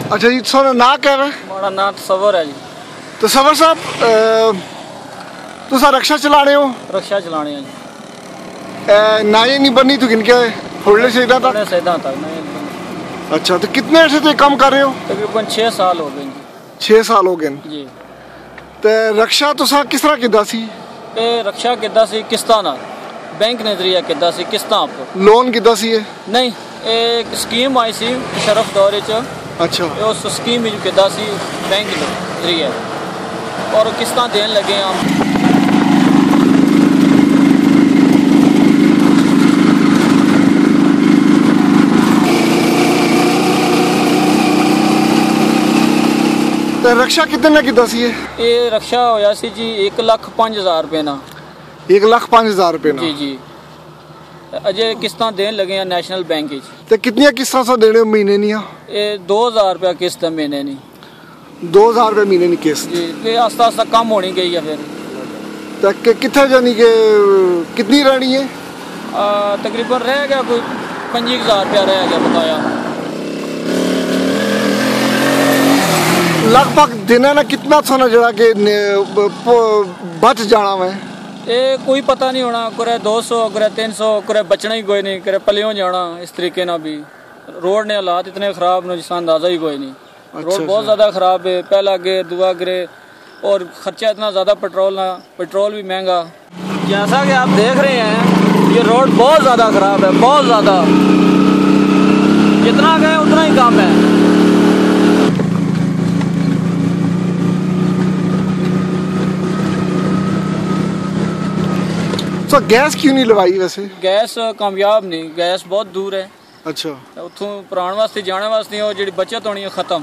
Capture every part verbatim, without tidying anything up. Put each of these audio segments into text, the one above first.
अच्छा जी, थोड़ा ना कह रहे हमारा नाम तसव्वुर है जी। तसव्वुर साहब तुसा रक्षा चला रहे हो? रक्षा चलाने हैं जी। ना ये नहीं बननी तो किनके फोड़ने से इधर तक? सैदा तक नहीं। अच्छा, तो कितने अर्से से काम कर रहे हो? तकरीबन छः साल हो गए जी। छः साल हो गए जी। तो रक्षा तुसा किस तरह किदा सी? ਇਹ रक्षा किदा सी किस्तां नाल बैंक ने जरिए किदा सी किस्तां पर। लोन किदा सी है? नहीं, एक स्कीम आई सी शरफ दौरे च। अच्छा। उस स्कीम में किदा सी बैंक ने जरिए और किस्तां देन लगे हम। तो रक्षा कितने ना किदा सी है? ये रक्षा होया सी जी एक लाख पाँच हज़ार रुपये ना। एक लाख पाँच हज़ार रुपये ना? जी जी। अजय किस्तां देन लगे हैं नेशनल बैंक ही। तो कितनी किस्तां सा देने महीने नहीं? ये दो हज़ार रुपया किस्त है महीने नहीं। दो हज़ार रुपये महीने नहीं किस्त? जी। ये आस्ता आस्ता कम होनी गई है फिर। तो कितने जानी के कितनी रहनी है? आ, तकरीबन रह गया कोई पंजी हज़ार रुपया रह गया बताया। लगभग दिन ना कितना सोना जड़ा के बच जाना मैं? ये कोई पता नहीं होना, करे दो सौ करे तीन सौ करे बचना ही कोई नहीं, करे पलियों जाना इस तरीके ना भी। रोड ने हालात इतने खराब ने जिसका अंदाजा ही कोई नहीं। अच्छा, रोड बहुत ज़्यादा ख़राब है, पहला गिर दुआ गिरे और ख़र्चा इतना ज़्यादा पेट्रोल ना, पेट्रोल भी महंगा। जैसा कि आप देख रहे हैं ये रोड बहुत ज़्यादा ख़राब है, बहुत ज़्यादा। जितना गए उतना ही कम है। तो गैस क्यों नहीं लवाई वैसे? गैस कामयाब नहीं, गैस बहुत दूर है। अच्छा। उतों पुराने वास्ते जाने वास्ते वो जी बचत होनी है खत्म।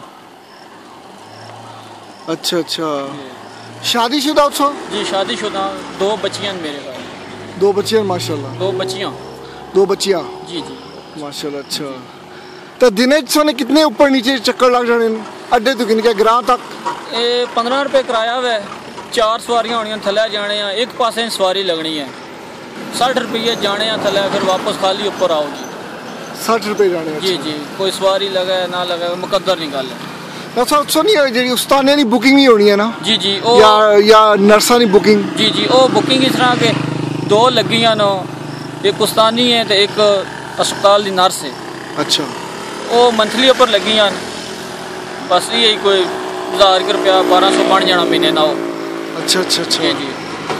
अच्छा अच्छा। शादीशुदा हो? जी शादीशुदा, दो बच्चियां मेरे पास। दो बच्चियां माशाल्लाह? दो बच्चियां। दो बच्चियां? जी जी माशाल्लाह। अच्छा, तो दिन सोने कितने ऊपर नीचे चक्कर लग जाने अड्डे तो किनके ग्रां तक? ये पंद्रह रुपये किराया है, चार सवारियां होनी थले जाने, एक पासे सवारी लगनी है। साठ रुपये जाने थले, फिर वापस खाली ऊपर आओ जी। साठ रुपये जाने? जी जी। कोई सवारी लगे ना लगे मुकद्दर नहीं गल है। अच्छा, उत्सो नहीं है जी उस्ताने की बुकिंग नहीं होनी है ना? जी जी। ओ, या या नर्सा की बुकिंग? जी जी। वो बुकिंग इस तरह के दो लगियां नो, एक उस्तानी है तो एक अस्पताल की नर्स है। अच्छा। वो मंथली ऊपर लगियां बस, यही कोई हज़ार रुपया बारह सौ बन जाना महीने ना। अच्छा अच्छा अच्छा। जी जी।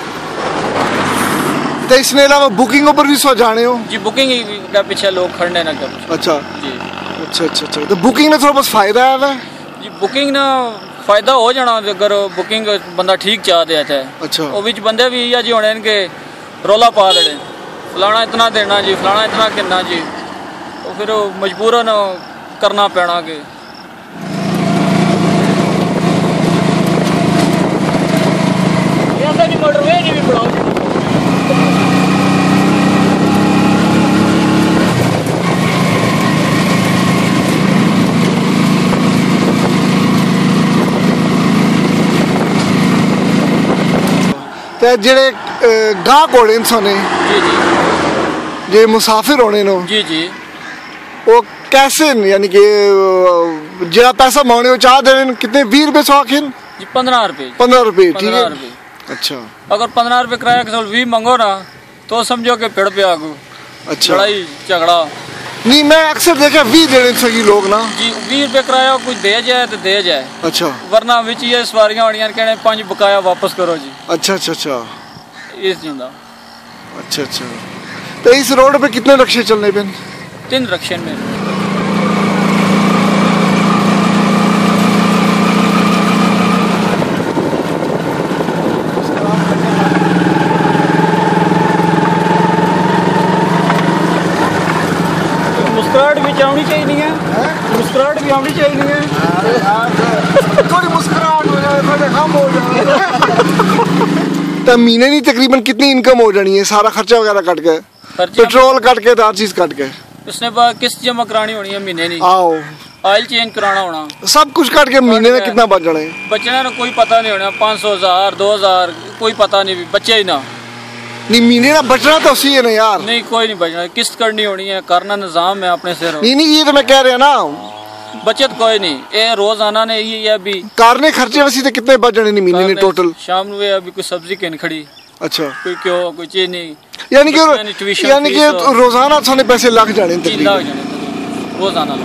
तो इसने अलावा बुकिंग ऊपर भी सो जाने हो? जी बुकिंग का पीछे लोग खड़ने ना कर। अच्छा जी। अच्छा अच्छा अच्छा। तो बुकिंग में थोड़ा बस फायदा है जी? बुकिंग ना फायदा हो जाना अगर बुकिंग बंदा ठीक चाह दिया है। अच्छा। वो बिच बंदे भी इया जी होने इनके रौला पा देने, फलाना इतना देना जी, फलाना इतना कितना जी, तो फिर मजबूरन करना पैना के। ऐसा नहीं मोटरवे नहीं भी बढ़ाओ। तो जेड़े गाहक होने सोने जी जी, जे मुसाफिर होने नो जी जी, वो कैसे यानी कि जेड़ा पैसा मांगने वो चाह देने कितने बीस रुपए सौ आखिर? जी पंद्रह रुपये। पंद्रह रुपये ठीक है। अच्छा। अगर पंद्रह रुपये किराया के भी मांगो ना तो समझो कि पेड़ पे आगू। अच्छा। लड़ाई झगड़ा नहीं, मैं अक्सर देखा बीस देने सकी लोग ना जी, बीस रुपये किराया कुछ दे जाए तो दे जाए। अच्छा। वरना विच ये सवारियां होनियां कहने पांच बकाया वापस करो जी। अच्छा अच्छा अच्छा। इस जिंदा। अच्छा अच्छा। तो इस रोड पे कितने रक्शे चलने पे? तीन रक्शे में। मुस्कुराहट भी आनी चाहिए है, मुस्कुराहट भी आनी चाहिए है। थोड़ी मुस्कुराहट हो जाए, थोड़े कम हो जाए। तो महीने नहीं तकरीबन कितनी इनकम हो जानी है सारा खर्चा वगैरह कट के, पेट्रोल कट के, हर चीज कट के? उसने बाद किस्त जमा करानी होनी है महीने नहीं। आओ ऑयल चेंज कराना होना, सब कुछ कट के महीने में कितना बच जाना है? बचना ना कोई पता नहीं होना, पाँच सौ हजार दो हजार कोई पता नहीं, बचे ही ना। नहीं महीने ना बचना तो उसी है ना यार। नहीं कोई नहीं बचना, किस्त करनी होनी है, करना निजाम है अपने से। नहीं नहीं ये तो मैं कह रहा ना, बचत कोई नहीं, ये रोजाना ने ये अभी कार ने खर्चे वैसे तो कितने बच जाने नहीं महीने ने टोटल? शाम में अभी कोई सब्जी केन खड़ी, अच्छा कोई क्यों कोई चीज नहीं, यानी कि यानी कि रोजाना थाने पैसे लग जाने तकरीबन रोजाना।